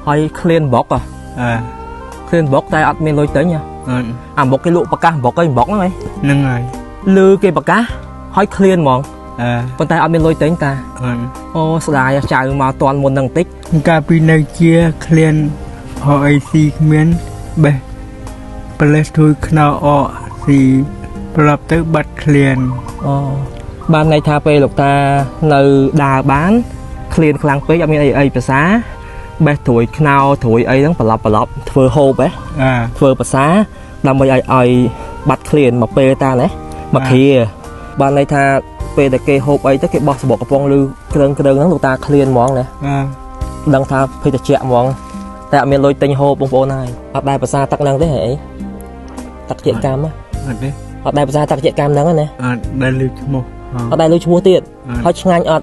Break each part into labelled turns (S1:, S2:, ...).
S1: hơi clean bọc à clean bọc tay ăn men lôi tới nha một cái lụa bạc cá bọc cái bọc nó ấy
S2: nâng rồi
S1: lư cái bạc cá hơi clean mòn con tay ăn men lôi tới ta ô sài chạy mà toàn một năng tích
S2: cà phê này chia clean họ ấy xì miếng bè bê thui khao ọ xì lập tới bật clean
S1: ban này tha pe lục ta nơi đà bán clean khang pe cho mình ấyภาษาbè thổi khao thổi ấy nó bật lọp phơi hô bé phơiภาษาlàm mấy ấy bật clean mà pe ta đấy mà kia ban này tha pe để cái hộp ấy tới cái bọt bọt phong lư cái đơn nó lục ta clean món này đăng tha pe để chẹt món tại mình lôi tinh hộp bông bông này ở đâyภาษาtắc năng thế hệ tắc chẹt cam á ở đâyภาษาtắc chẹt cam năng này
S2: đây lưu chmô
S1: ở đây lưu chmô tiệt hơi ngay ọt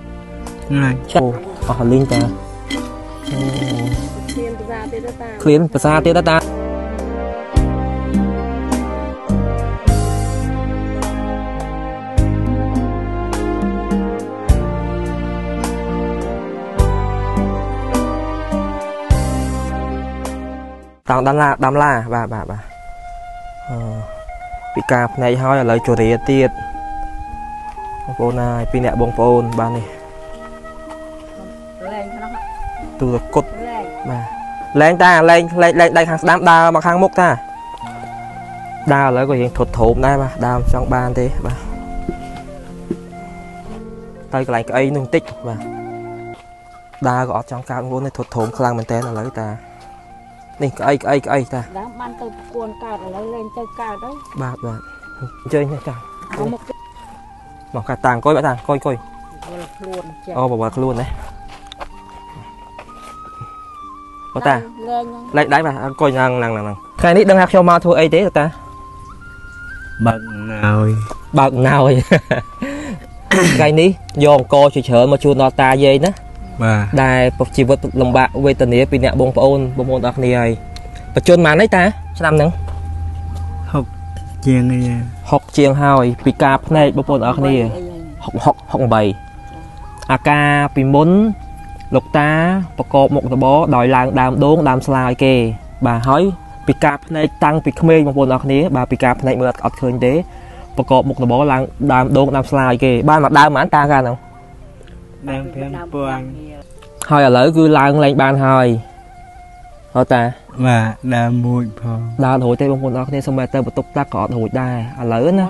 S1: ở linh ta clean ภาษา tiệt ta tao đam la bà bị cạp này hơi là chỗ rìa tiệt bông phôn này pin nẹt bông phôn ba này từ cột bà lên ta lên đây hàng đám đào mà hàng mốc ta đào lấy của hiện thuật thộm đây mà đào trong ban thế bà tay lại cái ấy nung tích và đào gõ trong cao vốn này thuật thộm khang mình tên là lấy ta này cái ta
S3: ban từ cuốn cào lấy lên chơi cào đấy
S1: bà chơi nha chàng một cái tàng coi bạn tàng coi bà luôn đấy bà ta lấy đáy bà coi nàng cái này đang học cho ma thua ấy thế rồi ta bận nào rồi cái này dọn co chờ mà chua nó ta dây đó đài bọc chỉ vật lồng bạc về tận này bị nẹt bông ôn đặc này và chôn màn đấy ta làm nè học chiêng hoi bị cạp này bông ôn đặc này học bày ak bị muốn lục ta bọc cột một tờ bó đòi làng đàm đốn đàm slide kề bà hỏi bị cạp này tăng bị khmer bông ôn đặc này bà bị cạp này mưa ọt khơi thế bọc cột một tờ bó làng đàm đốn đàm slide kề ba mặt đam mãn ta ra nào hồi ở lỡ cứ lang lên ban hồi thôi ta
S2: và đam mùi
S1: đào hồi tây bông bồn ở đây xong rồi tây bật tục ta có hồi đai ở lỡ nữa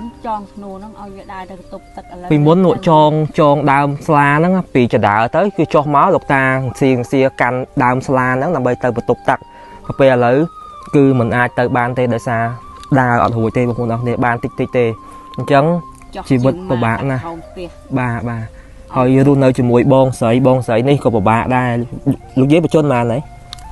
S1: vì muốn nội tròn đam sla nó vì chờ đợi tới cứ cho máu lục ta xìa canh đam sla nó làm bây tây bật tục tắc bây lỡ cứ mình ai tới ban tây đời xa đào ở hồi tây bông bồn ở đây ban tích tê chấn chỉ vật của bạn nè bà hồi luôn nơi chùm mùi bông sợi ní của bà đây lúc dưới bà chôn màn này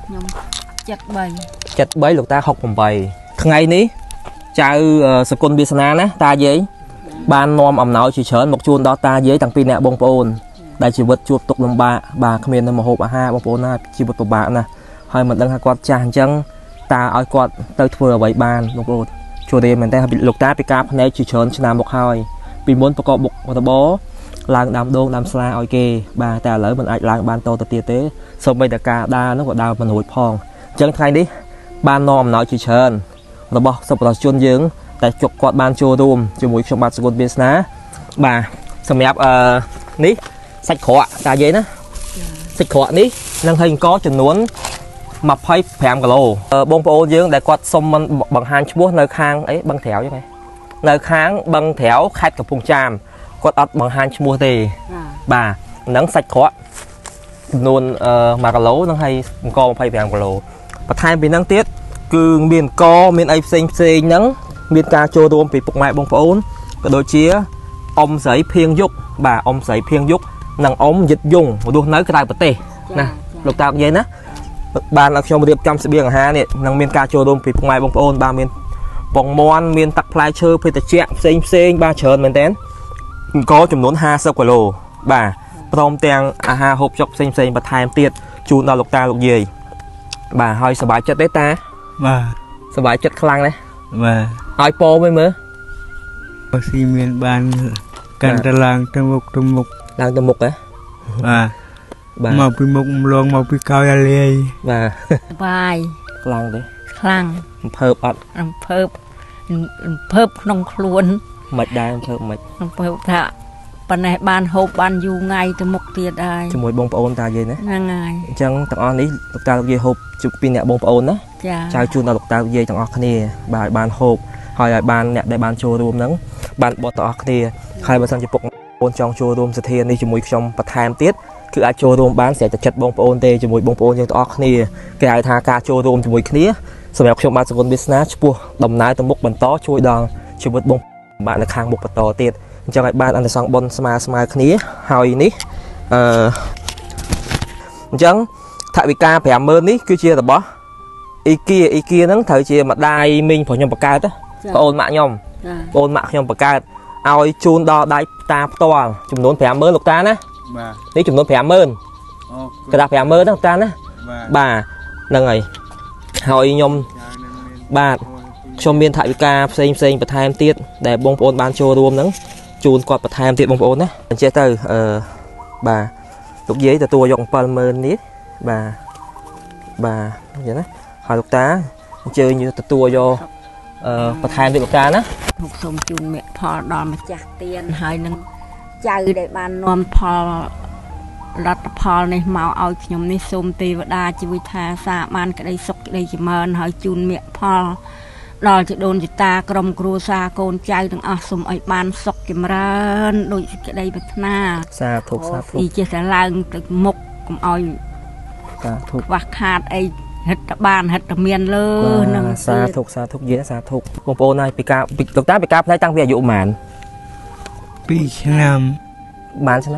S1: chặt bấy lục ta học bằng bầy ngày ní chào sơ côn bia sana ná ta giấy ban nom ẩm nào chỉ chớn một chuôn đó ta giấy thằng pin nè bông ôn đại chỉ vật chuột tục lồng bà không yên một hộp ha bông ôn chỉ vật của bà nè hơi mình đang hai quạt tràn chân ta ở quạt tới vừa bảy bàn bông ôn chùa đêm mình ta bị lục ta bị cáp này chỉ chớn cho nam một hai vì muốn có bụng một bó làng đàm đôn đàm sla ok bà ta lỡ mìnhអាចឡើងបានតទៅទៀតទេសូម្បីតែការដើរនោះក៏ដើរមិនរួចផងអញ្ចឹងថ្ងៃនេះបាននាំអំណោយជាច្រើនរបស់សប្បុរសជនយើងតែជក់គាត់បានចូលរួមជាមួយខ្ញុំបាទសកលវាសនាបាទសម្រាប់នេះសាច់ក្រកតានិយាយណាសាច់ក្រកនេះនឹងឲ្យអង្គចំនួន25គីឡូបងប្អូនយើងដែលគាត់សុំមិនបង្ហាញឈ្មោះនៅខាងអីបឹងត្រាវចឹងនៅខាងបឹងត្រាវខេត្តកំពង់ចាមគាត់អត់បង្ហាញឈ្មោះទេបាទហ្នឹងសាច់ក្រកចំនួន1គីឡូនឹងឲ្យអង្គ25គីឡូបន្ថែមពីហ្នឹងទៀតគឺមានអង្គមានអីផ្សេងហ្នឹងមានការចូលរួមពីពុកម៉ែបងប្អូនក៏ដូចជាអ៊ំស្រីភៀងយុកបាទអ៊ំស្រីភៀងយុកនិងអ៊ំយិតយងរស់នៅក្រៅប្រទេសណាលោកតានិយាយណាបានឲ្យខ្ញុំរៀបចំស្បៀងអាហារនេះនឹងមានការចូលរួមពីពុកម៉ែបងប្អូនបាទមានបងមន់មានទឹកផ្លែឈើភេសជ្ជៈផ្សេងបាទច្រើនមែនតើអង្គចំនួន50គីឡូបាទព្រមទាំងអាហារហូបចុកផ្សេងបន្ថែមទៀតជូនដល់លោកតាលោកយាយបាទហើយសប្បាយចិត្តទេតា
S2: បាទ
S1: សប្បាយចិត្តខ្លាំងណាស់
S2: បាទ
S1: ឲ្យពោវិញមើល
S2: បើស៊ីមានបានកាន់តែឡើងទៅមុខ
S1: ឡើងទៅមុខហ៎
S2: បាទមកពីមុខម្លងមកពីកោយអាលាយ
S1: បាទ
S3: បាយ
S1: ខ្លាំងទេ
S3: ខ្លាំង
S1: អំភើបអត់
S3: អំភើបក្នុងខ្លួន
S1: មិនដែរអំភើបមិន
S3: អំភើបថាប៉ុណ្ណេះបានហូបបានយូរថ្ងៃទៅមុខទៀតហើយ
S1: ជាមួយបងប្អូនតាយាយណា
S3: ហ្នឹងហើយ
S1: អញ្ចឹងទាំងអស់នេះលោកតាលោកយាយហូបជុំពីអ្នកបងប្អូនណា
S3: ចា
S1: ចៅជូនដល់លោកតាលោកយាយទាំងអស់គ្នាបាទឲ្យបានហូបហើយឲ្យបានអ្នកដែលបានចូលរួមហ្នឹងបានបត់ទាំងអស់គ្នាហើយបើសិនជាពុកបងចង់ចូលរួមសធាននេះជាមួយខ្ញុំបន្ថែមទៀតគឺអាចចូលរួមបានស្រេចតែចិត្តបងប្អូនទេជាមួយបងប្អូនយើងទាំងអស់គ្នាគេហៅថាការចូលរួមជាមួយគ្នាសម្រាប់ខ្ញុំបាទសកុនវាសនាឆ្ពោះដំណើរទៅមុខបន្តជួយដល់ជីវិតបងបាទនៅខាងមុខបន្តទៀតអញ្ចឹងឲ្យបានអន្តសង្ឃបុណ្យស្មើគ្នាហើយនេះអញ្ចឹងថវិកា 50000 នេះគឺជារបស់អ៊ីគីហ្នឹងត្រូវជាម្ដាយមីងរបស់ខ្ញុំបង្កើតបងអូនម៉ាក់ខ្ញុំបងអូនម៉ាក់ខ្ញុំបង្កើតឲ្យជូនដល់ដៃតាផ្ទាល់ចំនួន 50000 លោកតាណា
S2: បាទ
S1: នេះចំនួន 50000
S2: អូ
S1: កដាស់ 50000 ហ្នឹងលោកតាណា បាទហ្នឹងហើយហើយខ្ញុំបាទខ្ញុំមានថវិកាផ្សេងបន្ថែមទៀតដែលបងប្អូនបានចូលរួមហ្នឹងជូនគាត់បន្ថែមទៀតបងប្អូនណាអញ្ចឹងទៅបាទលោកយាយទទួលយក 70000 នេះបាទអញ្ចឹងណាហើយលោកតាអញ្ជើញទទួលយកបន្ថែមទៀតលោកតាណា
S3: លោកសូមជូនមេផលដល់ម្ចាស់ទានហើយនឹងចៅដែលបាននាំផលរដ្ឋផលនេះមកឲ្យខ្ញុំនេះសូមទេវតាជីវិតថាសាបានក្តីសុខក្តីចម្រើនហើយជូនមេផលដល់ជីដូនជីតាក្រុមគ្រួសារកូនចៅទាំងអស់សូមឲ្យបានសុខចម្រើនដោយសេចក្តីប្រាថ្នា
S1: សាធុ
S3: ពីចេះតែឡើងទៅមុខកុំឲ្យ
S1: សាធុ
S3: ខ្វះខាតអីហិតតែបានហិតតែមានលើនឹង
S1: សាធុយាយសាធុបងប្អូនហើយពីការលោកតាពីការផ្នែកតាំងពីអាយុប៉ុន្មាន
S2: 2 ឆ្នាំ
S1: បានឆ្នាំ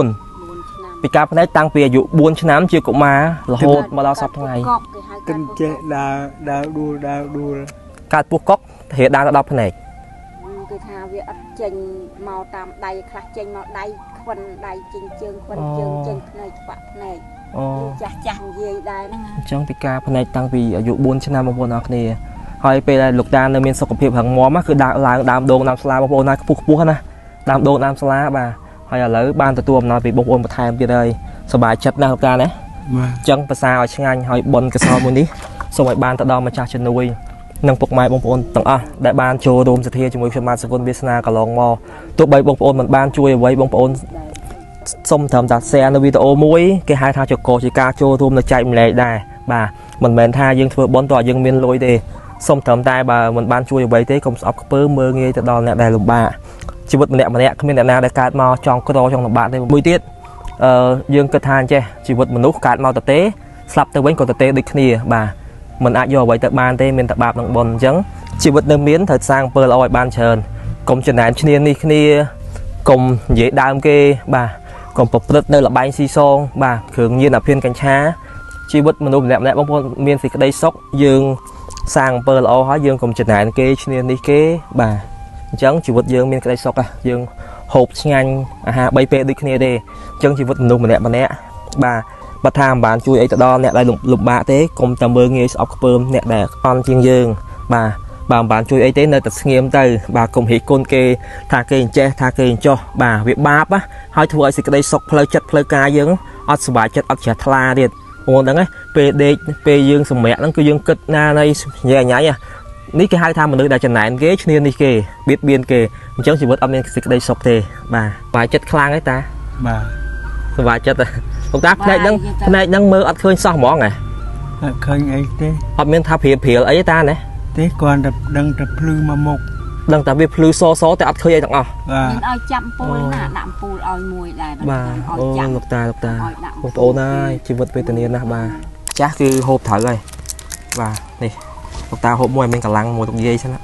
S1: 4 ពីការផ្នែកតាំងពីអាយុ 4 ឆ្នាំជាកុមាររហូតមកដល់សប្តាហ៍ថ្ងៃ
S2: គិនចេះដើរដួល
S1: កើតពោះកុករៀបដើរទៅដល់ផ្នែក
S3: គឺថាវាអត់ចេញមកតាមដៃខ្លះចេញមកដៃខ្វិនដៃចេញជើងខ្វិនជើងចេញភ្នែកបាក់ភ្នែក
S1: អូ
S3: ចាស់និយាយដែរហ្នឹង
S1: អញ្ចឹងពីការផ្នែកតាំងពីអាយុ 4 ឆ្នាំបងប្អូនអរគ្នាហើយពេលដែលលោកតានៅមានសុខភាពរឹងមាំគឺដើរឡើងដើមដូងដើមស្លាបងប្អូនណាខ្ពស់ណាដើមដូងដើមស្លាបាទហើយឥឡូវបានទទួលអំណោយពីបងប្អូនបន្ថែមទៀតហើយសប្បាយចិត្តណាស់លោកតាណា
S2: បាទ
S1: អញ្ចឹងភាសាឲ្យឆ្ងាញ់ហើយបុណ្យកសលមួយនេះសូមឲ្យបានទៅដល់ម្ចាស់ជំនួយនិងពុកម៉ែបងប្អូនទាំងអស់ដែលបានចូលរួមសទ្ធាជាមួយខ្ញុំបាទសកុនវាសនាកន្លងមកទោះបីបងប្អូនមិនបានជួយអ្វីបងប្អូនសូមត្រឹមតែ share នៅវីដេអូមួយគេហៅថាចកជាការចូលរួមនៅចែកម្លែកដែរបាទមិនមែនថាយើងធ្វើបុណ្យតើយើងមានលុយទេសូមត្រឹមតែបើមិនបានជួយអ្វីទេកុំស្អប់ខ្ពើមើលងាយទៅដល់អ្នកដែលលំបាកជីវិតម្នាក់គ្មានអ្នកណាដែលកើតមកចង់ក្រចង់លំបាកទេមួយទៀតយើងគិតថាអញ្ចេះជីវិតមនុស្សកើតមកទៅទេស្លាប់ទៅវិញក៏ទៅទេដូចគ្នាបាទមិនអាចយកអ្វីទៅបានទេមានតែបាបនិងបុណ្យអញ្ចឹងជីវិតនៅមានត្រូវសាងអំពើល្អឲ្យបានច្រើនកុំចំណែនឈ្នានីសគ្នាកុំនិយាយដើមគេបាទកុំប្រព្រឹត្តនៅលបែងស៊ីសងបាទគ្រឿងញៀនអាភៀនកញ្ឆាជីវិតមនុស្សម្នាក់បងប្អូនមានសេចក្តីសុខយើងសាងអំពើល្អហើយយើងកុំចំណែនគេឈ្នានីសគេបាទអញ្ចឹងជីវិតយើងមានក្តីសុខយើងហូបឆ្ងាញ់អាហារ3ពេលដូចគ្នាទេអញ្ចឹងជីវិតមនុស្សម្នាក់បាទបើថាមិនបានជួយអីទៅដល់អ្នកដែលលំបាកទេកុំតែមើលងាយស្អប់ខ្ពើមអ្នកដែលអន់ជាងយើងបាទបើមិនបានជួយអីទេនៅតែស្ងៀមទៅបាទកុំរិះគន់គេថាគេអញ្ចេះថាគេអញ្ចោះបាទវាបាបហើយធ្វើឲ្យសេចក្តីសុខផ្លូវចិត្តផ្លូវកាយយើងអត់សុបាយចិត្តអត់ជ្រះថ្លាទៀតបងដឹងទេពេលដេកពេលយើងសម្រាកហ្នឹងគឺយើងគិតណានៃញ៉ៃនេះគេហៅថាមនុស្សដែលចំណែនគេឈ្នានេះគេបៀតបៀនគេអញ្ចឹងជីវិតអត់មានសេចក្តីសុខទេបាទសុបាយចិត្តខ្លាំងទេតា
S2: បាទ
S1: សុបាយចិត្តលោកតាផ្នែកហ្នឹងមើលអត់ឃើញសោះហ្មងហ៎
S2: អត់ឃើញអីទេ
S1: អត់មានថាព្រាលអីទេតាណា
S2: ទេគាត់តែដឹងតែភ្លឺមកមុខ
S1: ដឹងតែវាភ្លឺសតែអត់ឃើញអីទាំងអស់
S3: មានឲ្យចាប់ពូលណាដាក់ពូលឲ្យមួយដែរ
S1: បាទអូលោកតាបងប្អូនហើយជីវិតវេទនាណាស់បាទចាស់គឺហូបត្រូវហើយបាទនេះលោកតាហូបមួយឲ្យមានកម្លាំងមួយទុកយាយសិនណា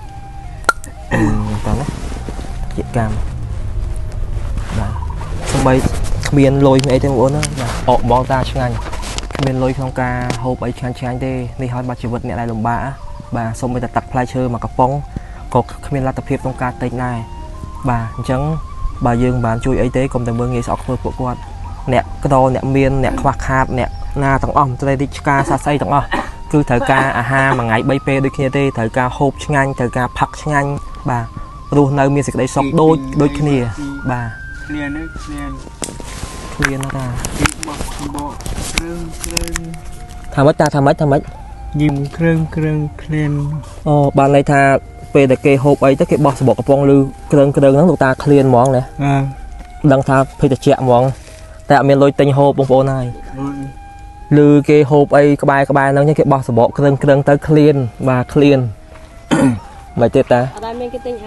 S1: តើណាជាកម្មបាទសំបីគ្មានលុយអីទេបងប្អូនណាបាទអកបងតាឆ្ងាញ់គ្មានលុយក្នុងការហូបអីឆ្ងាញ់ទេនេះហើយបាទជីវិតអ្នកដែលលំបាកបាទសូម្បីតែទឹកផ្លែឈើមួយកំប៉ុងក៏គ្មានលទ្ធភាពក្នុងការទិញដែរបាទអញ្ចឹងបើយើងមិនបានជួយអីទេកុំតែមើលងាយស្អប់ធ្វើពួកគាត់អ្នកក្តោអ្នកមានអ្នកខ្វះខាតអ្នកណាទាំងអស់ត្រីរីឆ្កាសាស្អីទាំងអស់គឺត្រូវការអាហារមួយថ្ងៃ3ពេលដូចគ្នាទេត្រូវការហូបឆ្ងាញ់ត្រូវការផឹកឆ្ងាញ់បាទរស់នៅមានសេចក្តីសុខដូចគ្នាបាទ
S2: គ្នានេះគ្នា
S1: เคลียนนะตา
S2: ពីបោះបោគ្រឿង
S1: ทำไมตาทำไม
S2: ញឹមគ្រឿងឃ្លាន
S1: อ๋อบานเลยทาពេលតែគេហូបអីទៅគេបោះសបកកំប៉ុងឬគ្រឿងហ្នឹងលោកតាឃ្លានហ្មងណា
S2: អា
S1: ដឹងថាភេទជ្ជៈហ្មងតែអត់មានលុយទិញហូបបងប្អូនហើយ
S2: អូន
S1: ឬគេហូបអីក្បែរហ្នឹងគេបោះសបកគ្រឿងទៅឃ្លានបាទឃ្លាន មិនទេតា
S3: អត់ដែលមានគេទិញឲ្យ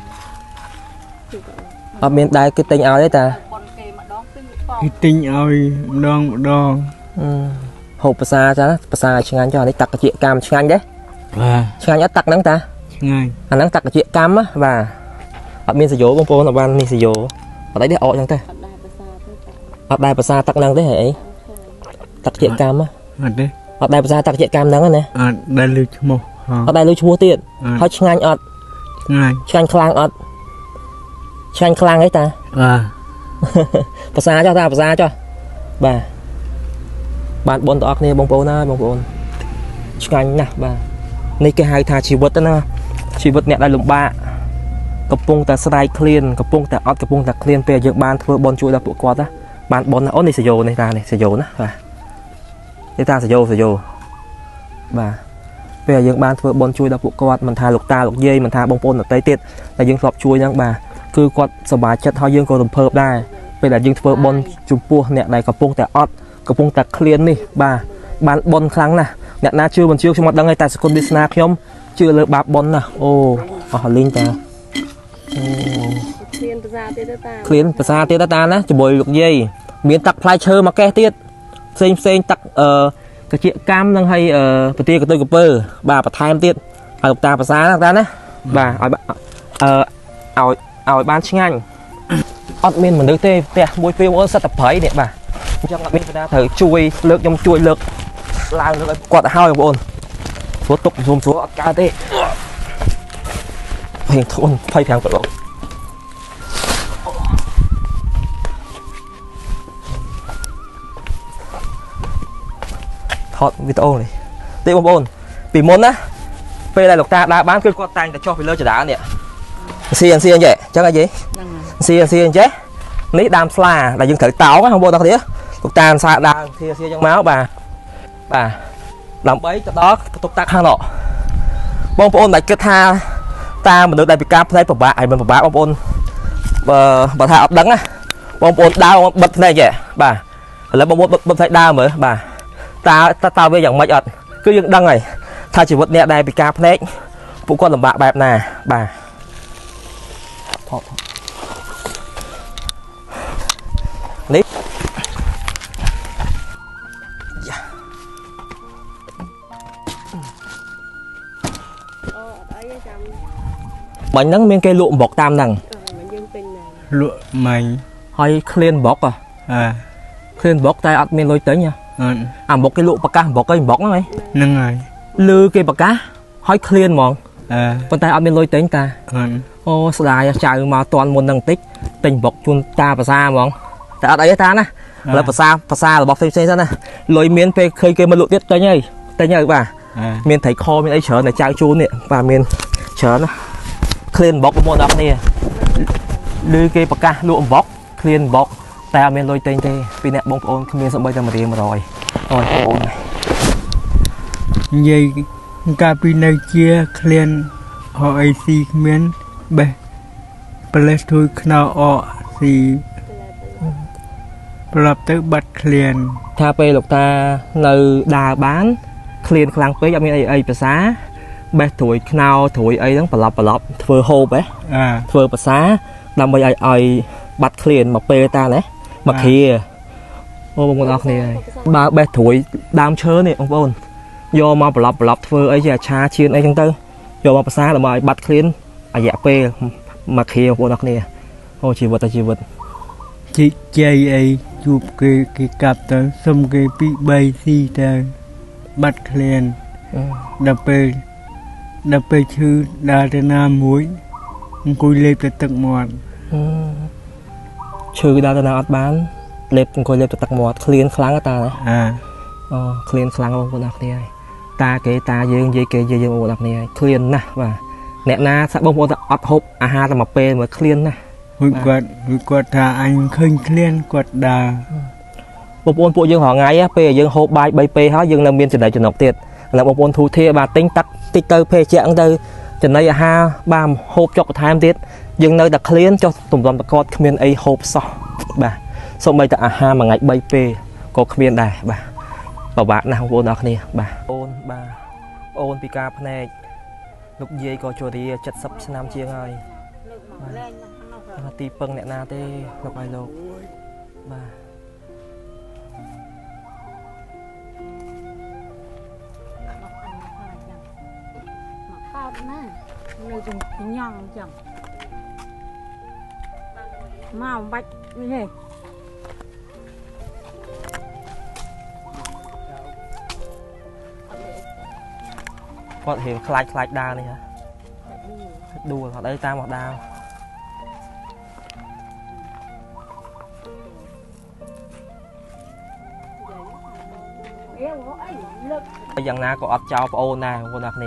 S1: អត់មានដែរគេទិញឲ្យទេតា
S3: ប៉ុនគេម្ដងពីរផង
S2: គេទិញឲ្យម្ដង
S1: ហូបភាសាចាភាសាឆ្ងាញ់ចុះនេះតាក់កជាកម្មឆ្ងាញ់ទេ
S2: បាទ
S1: ឆ្ងាញ់អត់តាក់ហ្នឹងតា
S2: ឆ្ងាយ
S1: អាហ្នឹងតាក់កជាកម្មបាទអត់មានសយោបងប្អូនអត់បានមានសយោអត់អីទេអកចឹងទេ
S3: អត់ដែលភាសាទៅ
S1: អត់ដែរភាសាតាក់ហ្នឹងទេហីតាក់កជាកម្ម
S2: អត់ទេ
S1: អត់ដែរភាសាតាក់កជាកម្មហ្នឹងណា
S2: អត់ដែលលើឈ្មោះហ៎
S1: អត់ដែរលុយឈ្មោះទៀតហើយឆ្ងាញ់អត់
S2: ឆ្ងាយ
S1: ឆ្ងាញ់ខ្លាំងអត់ឆ្ងាញ់ខ្លាំងអីតា
S2: បាទ
S1: ភាសាចុះតាភាសាចុះបាទបានបងប្អូនគ្នាបងប្អូនណាបងប្អូនឆ្ងាញ់ណាស់បាទនេះគេហៅថាជីវិតណាជីវិតអ្នកដែលលំបាកកំពុងតែស្រែកឃ្លានកំពុងតែអត់កំពុងតែឃ្លានពេលយើងបានធ្វើបន់ជួយដល់ពួកគាត់ណាបានបន់ណាអូននេះសយោនេះតានេះសយោណាបាទនេះតាសយោបាទពេលយើងបានធ្វើបន់ជួយដល់ពួកគាត់មិនថាលោកតាលោកយាយមិនថាបងប្អូនដទៃទៀតតែយើងធ្លាប់ជួយហ្នឹងបាទគឺគាត់សប្បាយចិត្តហើយយើងក៏រំភើបដែរពេលដែលយើងធ្វើបន់ចំពោះអ្នកដែលកំពុងតែអត់កំពុងតែឃ្លាននេះបាទបានបន់ខ្លាំងណាស់អ្នកណាជឿមិនជឿខ្ញុំអត់ដឹងទេតែសកុនវាសនាខ្ញុំជឿលើបាបបន់ណាអូអស់លីងតា
S3: ឃ្លានភាសាទៀតទៅតា
S1: ឃ្លានភាសាទៀតតាណាជាមួយលោកយាយមានតាក់ផ្លែឈើមកកេះទៀតផ្សេងតាក់កជាកម្មនឹងឲ្យប្រទាកតុយកពើបាទបន្ថែមទៀតឲ្យលោកតាភាសាណាតាណាបាទឲ្យបានឆ្ងាញ់អត់មានមនុស្សទេផ្ទះមួយពីរអូនសិតតែប្រៃនេះបាទអញ្ចឹងអត់មានបណ្ដាត្រូវជួយលើកខ្ញុំជួយលើកឡើងលើកឲ្យគាត់ឲ្យបងប្អូនព្រោះទុកសុំស្រួលអត់កើតទេភ័យធន់25គីឡូថតវីដេអូនេះទេបងប្អូនពីមុនណាពេលដែលលោកតាដើរបានគឺគាត់តែងតែចុះពីលើចដានេះសៀនចេះអញ្ចឹងអីយីសៀនចេះនេះដើមស្លាដែលយើងត្រូវតោងណាបងប្អូនទាំងគ្នាលោកតាសាដើមសៀអញ្ចឹងមកបាទដើម្បីទៅដល់បន្ទប់តាខាងនោះបងប្អូនដែលគិតថាតាមនុស្សដែលពិការផ្នែកពិបាកហើយមិនពិបាកបងប្អូនបើថាអត់ដឹងណាបងប្អូនដើរបិទផ្នែកចេះបាទឥឡូវបងប្អូនបិទផ្នែកដើមមើលបាទតើវាយ៉ាងម៉េចអត់គឺយើងដឹងហើយថាជីវិតអ្នកដែលពិការភ្នែកពួកគាត់លំបាកបែបណាបាទថតនេះយ៉ា
S3: អូអត់អីទេចាំ
S1: បាញ់ហ្នឹងមានគេលក់អំបុកតាមហ្នឹង
S3: មិនយើងពេញណា
S2: លក់ម៉ាញ់
S1: ហើយឃ្លានអំបុកឃ្លានអំបុកតែអត់មានលុយទិញ
S2: អត់
S1: អំបុកគេលក់ប្រកាសអំបុកអីអំបុកហ្នឹងហី
S2: ហ្នឹងហើយ
S1: លឺគេប្រកាសហើយឃ្លានហ្មង
S2: អ
S1: ប៉ុន្តែអត់មានលុយទិញតា
S2: ត់
S1: អូស្ដាយចៅមកតន់មុនហ្នឹងបន្តិចទិញបុកជូនតាភាសាហ្មងតែអត់អីទេតាណាឥឡូវភាសារបស់ផ្សេងៗទៅណាលុយមានពេលឃើញគេមកលក់ទៀតទិញហើយបាទមានត្រីខមានអីច្រើនតែចៅជូននេះបាទមានច្រើនណាឃ្លានបុកបងប្អូនអរគ្នាឮគេប្រកាសលក់អំបុកឃ្លានបុកតែអត់មានលុយទិញទេពីអ្នកបងប្អូនគ្មានសូម្បីតែ100អូយបងប្អូន
S2: និយាយកាលពីនៅជាឃ្លានអអីស៊ីគ្មានបេះប្លេសទួយខ្នោអស៊ីប្រាប់ទៅបាត់ឃ្លាន
S1: ថាពេលលោកតានៅដើរបានឃ្លានខ្លាំងពេកអត់មានអីភាសាបេះត្រួយខ្នោត្រួយអីហ្នឹងប្រឡប់ធ្វើហូបហ៎ធ្វើភាសាដើម្បីឲ្យបាត់ឃ្លានមកពេលតាណាមកគ្រាអូបងប្អូនអរគ្នាហើយបើបេះត្រួយដើមឈើនេះបងប្អូនយកមកប្រឡប់ធ្វើអីជាអាឆាឈៀនអីចឹងទៅយកមកភាសាដើម្បីឲ្យបាត់ឃ្លានរយៈពេលមកគ្រាបងប្អូនអរគ្នាអូជីវិតជីវិត
S2: ជីជ័យអីជួបគេកាប់ទៅសុំគេពី3ស៊ីទៅបាត់ឃ្លានដល់ពេលឈឺដើរទៅណាមួយអង្គុយលេបទៅទឹកមាត់
S1: ឈឺដើរទៅណាអត់បានលេបអង្គុយលេបទៅទឹកមាត់ឃ្លានខ្លាំងតាណាអូឃ្លានខ្លាំងបងប្អូនអរគ្នាហើយតាគេតាយើងនិយាយគេយើងបងប្អូនអរគ្នាហើយឃ្លានណាស់បាទអ្នកណាថាបងប្អូនអត់ហូបអាហារតែមួយពេលមើលឃ្លានណាស់
S2: Hụi quạt thà anh khinh khen quạt đà.
S1: Bộ ôn bộ dương họ ngay á, bây giờ hộp bài 3P hết dương là miền trên này trên nọc tiệt là bộ ôn thu thia bà tính tắc tích tơ phê chạng tơ trên đây ha ba hộp chọc tham tiết dương nơi đặc liên cho tụm tụm con miền ấy hộp so bà xong bây ta ha mà ngày 3P có miền đài bà bảo bạn nào ôn đó nè bà ôn pika này lúc dây có cho đi chặt sập năm chiêng ơi ti pưng nè na tê lúc ai lâu bà
S3: nơi dùng nhong chẳng màu bạch như thế
S1: con thì khai đa này hả đùa ở đây ta một đao bây giờ na có ấp cho ôn này con đặc nè